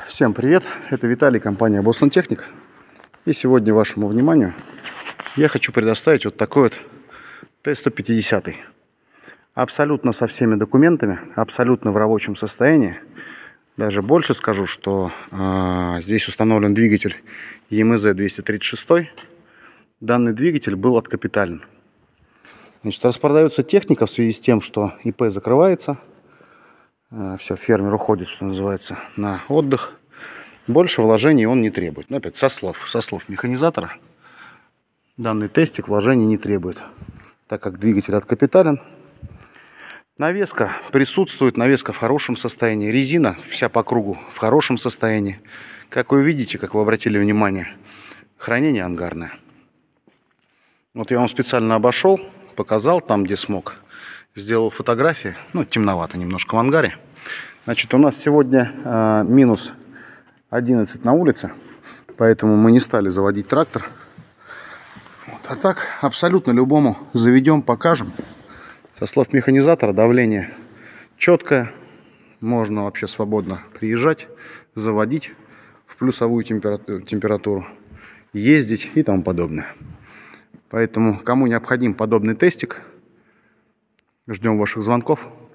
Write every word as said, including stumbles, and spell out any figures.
Всем привет, это Виталий, компания Boston Technic. И сегодня вашему вниманию я хочу предоставить вот такой вот Т сто пятьдесят. Абсолютно со всеми документами, абсолютно в рабочем состоянии. Даже больше скажу, что э, здесь установлен двигатель и эм зет двести тридцать шесть. Данный двигатель был откапитален. Значит, распродается техника в связи с тем, что И П закрывается. Э, все, фермер уходит, что называется, на отдых. Больше вложений он не требует. Но опять со слов, со слов механизатора, данный тестик вложений не требует, так как двигатель откапитален. Навеска присутствует, навеска в хорошем состоянии. Резина вся по кругу в хорошем состоянии. Как вы видите, как вы обратили внимание, хранение ангарное. Вот я вам специально обошел, показал там, где смог. Сделал фотографии. Ну, темновато немножко в ангаре. Значит, у нас сегодня э, минус одиннадцать на улице, поэтому мы не стали заводить трактор. Вот. А так, абсолютно любому заведем, покажем. Со слов механизатора, давление четкое. Можно вообще свободно приезжать, заводить в плюсовую температуру, ездить и тому подобное. Поэтому, кому необходим подобный тестик, ждем ваших звонков.